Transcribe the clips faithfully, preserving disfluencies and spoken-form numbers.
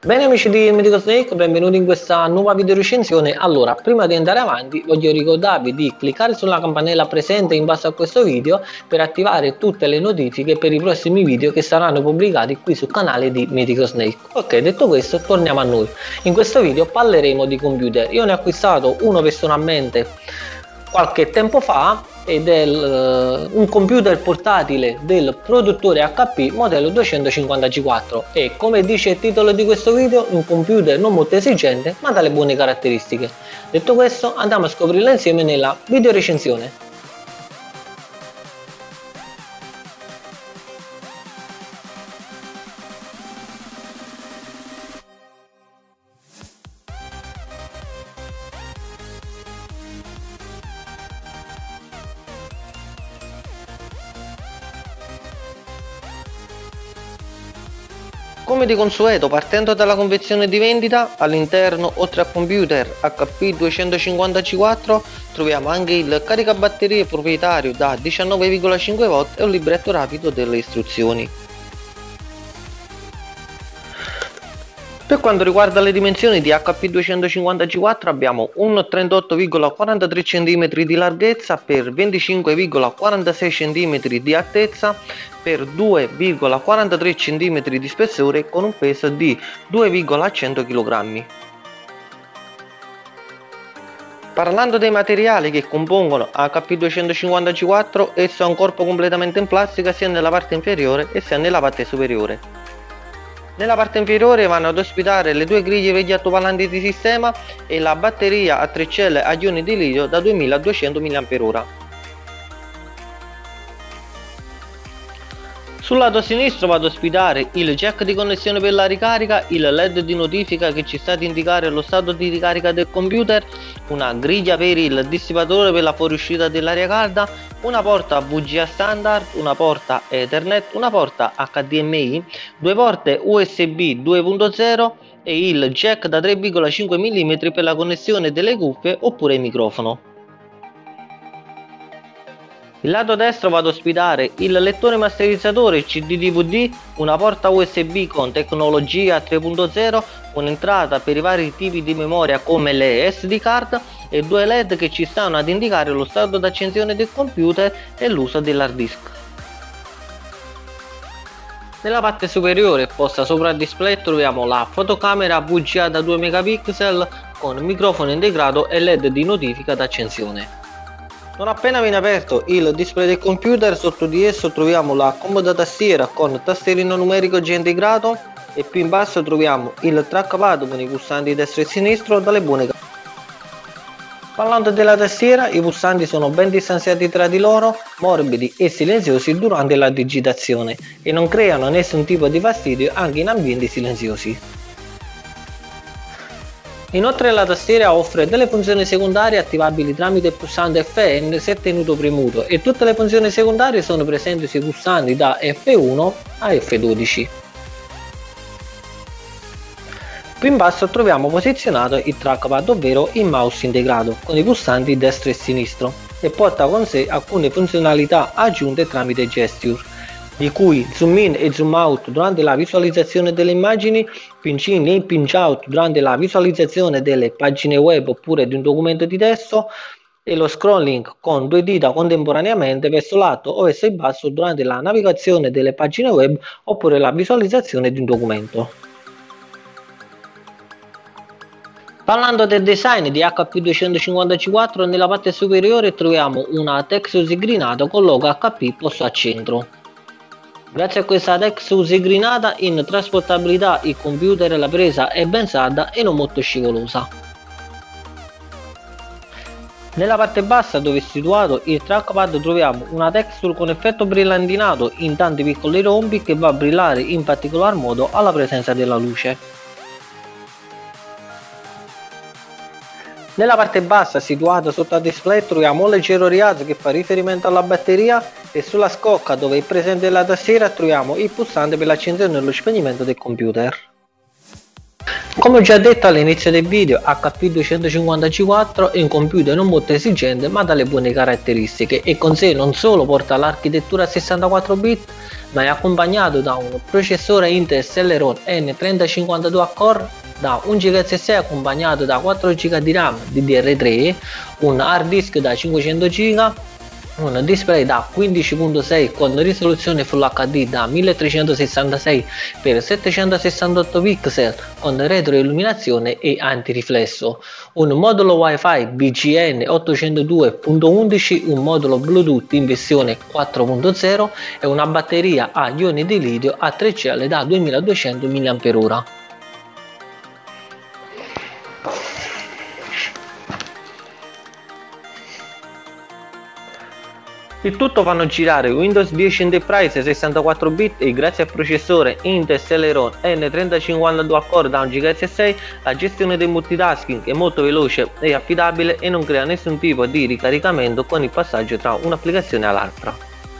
Bene amici di Medico Snake, benvenuti in questa nuova video recensione. Allora, prima di andare avanti voglio ricordarvi di cliccare sulla campanella presente in basso a questo video per attivare tutte le notifiche per i prossimi video che saranno pubblicati qui sul canale di Medico Snake. Ok, detto questo, torniamo a noi. In questo video parleremo di computer. Io ne ho acquistato uno personalmente qualche tempo fa ed è uh, un computer portatile del produttore H P modello duecentocinquanta G quattro e, come dice il titolo di questo video, un computer non molto esigente ma dalle buone caratteristiche. Detto questo, andiamo a scoprirla insieme nella video recensione. Come di consueto, partendo dalla convenzione di vendita, all'interno, oltre al computer H P duecentocinquanta G quattro, troviamo anche il caricabatterie proprietario da diciannove virgola cinque volt e un libretto rapido delle istruzioni. Per quanto riguarda le dimensioni di H P duecentocinquanta G quattro, abbiamo un trentotto virgola quarantatré centimetri di larghezza per venticinque virgola quarantasei centimetri di altezza per due virgola quarantatré centimetri di spessore, con un peso di due virgola cento chilogrammi. Parlando dei materiali che compongono H P duecentocinquanta G quattro, esso ha un corpo completamente in plastica sia nella parte inferiore e sia nella parte superiore. Nella parte inferiore vanno ad ospitare le due griglie vecchi altoparlanti di sistema e la batteria a tre celle a ioni di litio da duemiladuecento milliamperi orari. Sul lato sinistro va ad ospitare il jack di connessione per la ricarica, il led di notifica che ci sta ad indicare lo stato di ricarica del computer, una griglia per il dissipatore per la fuoriuscita dell'aria calda, una porta V G A standard, una porta Ethernet, una porta H D M I, due porte U S B due punto zero e il jack da tre virgola cinque millimetri per la connessione delle cuffie oppure il microfono. Il lato destro va ad ospitare il lettore masterizzatore C D D V D, una porta U S B con tecnologia tre punto zero, un'entrata per i vari tipi di memoria come le S D card e due led che ci stanno ad indicare lo stato d'accensione del computer e l'uso dell'hard disk. Nella parte superiore, posta sopra il display, troviamo la fotocamera V G A da due megapixel con microfono integrato e led di notifica d'accensione. Non appena viene aperto il display del computer, sotto di esso troviamo la comoda tastiera con tastierino numerico già integrato e più in basso troviamo il trackpad con i pulsanti destro e sinistro dalle buone caratteristiche. Parlando della tastiera, i pulsanti sono ben distanziati tra di loro, morbidi e silenziosi durante la digitazione e non creano nessun tipo di fastidio anche in ambienti silenziosi. Inoltre la tastiera offre delle funzioni secondarie attivabili tramite il pulsante F N se tenuto premuto e tutte le funzioni secondarie sono presenti sui pulsanti da F uno a F dodici. Più in basso troviamo posizionato il trackpad, ovvero il mouse integrato con i pulsanti destro e sinistro, e porta con sé alcune funzionalità aggiunte tramite gesture, di cui zoom in e zoom out durante la visualizzazione delle immagini, pinch in e pinch out durante la visualizzazione delle pagine web oppure di un documento di testo, e lo scrolling con due dita contemporaneamente verso l'alto o verso il basso durante la navigazione delle pagine web oppure la visualizzazione di un documento. Parlando del design di H P duecentocinquanta G quattro, nella parte superiore troviamo una Texus grinata con logo H P posto al centro. Grazie a questa Texus grinata in trasportabilità il computer e la presa è ben salda e non molto scivolosa. Nella parte bassa, dove è situato il trackpad, troviamo una texture con effetto brillantinato in tanti piccoli rombi che va a brillare in particolar modo alla presenza della luce. Nella parte bassa, situata sotto al display, troviamo un leggero rialzo che fa riferimento alla batteria e sulla scocca, dove è presente la tastiera, troviamo il pulsante per l'accensione e lo spegnimento del computer. Come ho già detto all'inizio del video, H P duecentocinquanta G quattro è un computer non molto esigente ma dalle buone caratteristiche e con sé non solo porta l'architettura a sessantaquattro bit ma è accompagnato da un processore Intel Celeron N trenta cinquantadue a core da un giga S S D accompagnato da quattro giga di RAM D D R tre, un hard disk da cinquecento giga, un display da quindici virgola sei con risoluzione Full H D da milletrecentosessantasei per settecentosessantotto pixel con retroilluminazione e antiriflesso, un modulo Wi-Fi B G N ottocentodue punto undici, un modulo Bluetooth in versione quattro punto zero e una batteria a ioni di litio a tre celle da duemiladuecento milliamperi ora. Il tutto fanno girare Windows dieci Enterprise sessantaquattro bit e grazie al processore Intel Celeron N trenta cinquantadue a core da un giga S S D la gestione del multitasking è molto veloce e affidabile e non crea nessun tipo di ricaricamento con il passaggio tra un'applicazione all'altra.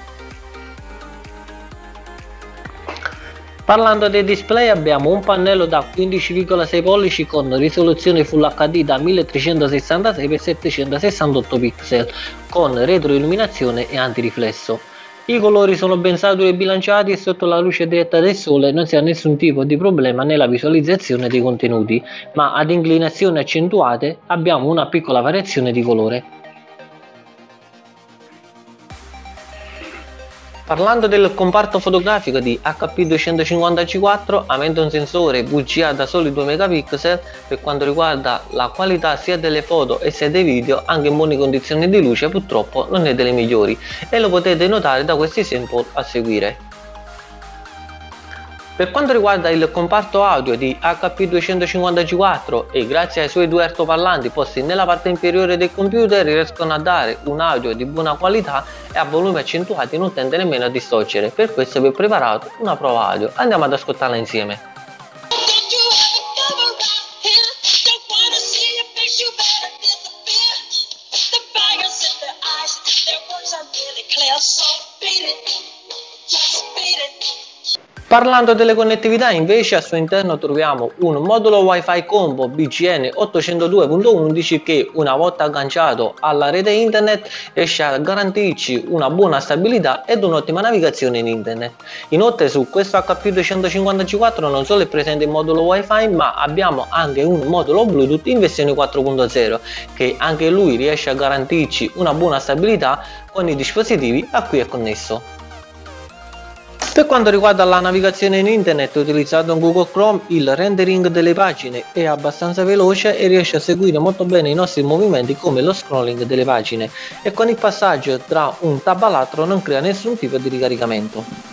Parlando del display abbiamo un pannello da quindici virgola sei pollici con risoluzione Full H D da milletrecentosessantasei per settecentosessantotto pixel con retroilluminazione e antiriflesso. I colori sono ben saturi e bilanciati e sotto la luce diretta del sole non si ha nessun tipo di problema nella visualizzazione dei contenuti, ma ad inclinazioni accentuate abbiamo una piccola variazione di colore. Parlando del comparto fotografico di H P duecentocinquanta G quattro, avendo un sensore V G A da soli due megapixel, per quanto riguarda la qualità sia delle foto e sia dei video, anche in buone condizioni di luce purtroppo non è delle migliori e lo potete notare da questi sample a seguire. Per quanto riguarda il comparto audio di H P duecentocinquanta G quattro e grazie ai suoi due altoparlanti posti nella parte inferiore del computer riescono a dare un audio di buona qualità e a volumi accentuati non tende nemmeno a distogliere. Per questo vi ho preparato una prova audio, andiamo ad ascoltarla insieme. Parlando delle connettività invece al suo interno troviamo un modulo Wi-Fi combo B G N ottocentodue punto undici che una volta agganciato alla rete internet riesce a garantirci una buona stabilità ed un'ottima navigazione in internet. Inoltre su questo H P duecentocinquanta G quattro non solo è presente il modulo Wi-Fi ma abbiamo anche un modulo Bluetooth in versione quattro punto zero che anche lui riesce a garantirci una buona stabilità con i dispositivi a cui è connesso. Per quanto riguarda la navigazione in internet utilizzato in Google Chrome, il rendering delle pagine è abbastanza veloce e riesce a seguire molto bene i nostri movimenti come lo scrolling delle pagine e con il passaggio tra un tab all'altro non crea nessun tipo di ricaricamento.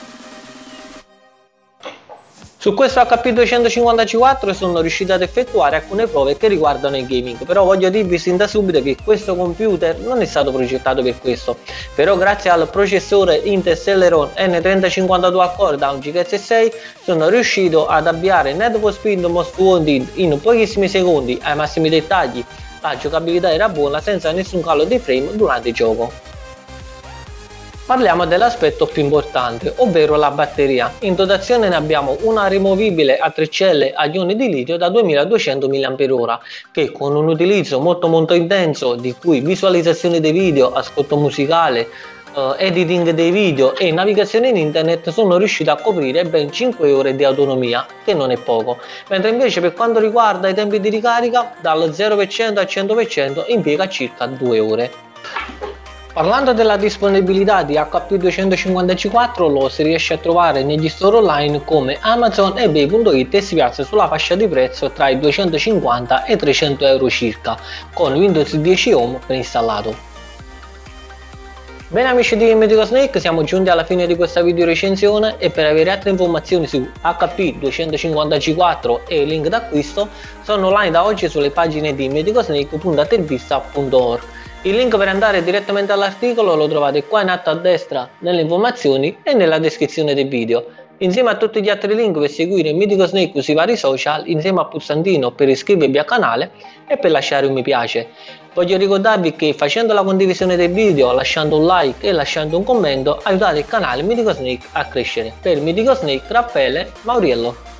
Su questo H P duecentocinquanta G quattro sono riuscito ad effettuare alcune prove che riguardano il gaming, però voglio dirvi sin da subito che questo computer non è stato progettato per questo, però grazie al processore Intel Celeron N trenta cinquantadue a core da un giga S S D sono riuscito ad avviare Need for Speed Most Wanted in pochissimi secondi ai massimi dettagli, la giocabilità era buona senza nessun calo di frame durante il gioco. Parliamo dell'aspetto più importante, ovvero la batteria. In dotazione ne abbiamo una rimovibile a tre celle a ioni di litio da duemiladuecento milliamperi ora che con un utilizzo molto molto intenso di cui visualizzazione dei video, ascolto musicale, Uh, editing dei video e navigazione in internet sono riuscito a coprire ben cinque ore di autonomia, che non è poco, mentre invece per quanto riguarda i tempi di ricarica dal zero per cento al cento per cento impiega circa due ore. Parlando della disponibilità di H P duecentocinquanta G quattro lo si riesce a trovare negli store online come Amazon e ebay punto it e si piazza sulla fascia di prezzo tra i duecentocinquanta e i trecento euro circa, con Windows dieci Home preinstallato. Bene amici di Medico Snake, siamo giunti alla fine di questa video recensione e per avere altre informazioni su H P duecentocinquanta G quattro e il link d'acquisto sono online da oggi sulle pagine di medicosnake punto attervista punto org. Il link per andare direttamente all'articolo lo trovate qua in alto a destra nelle informazioni e nella descrizione del video, insieme a tutti gli altri link per seguire Medico Snake sui vari social, insieme al pulsantino per iscrivervi al canale e per lasciare un mi piace. Voglio ricordarvi che facendo la condivisione del video, lasciando un like e lasciando un commento aiutate il canale Medico Snake a crescere. Per Medico Snake, Raffaele Mauriello.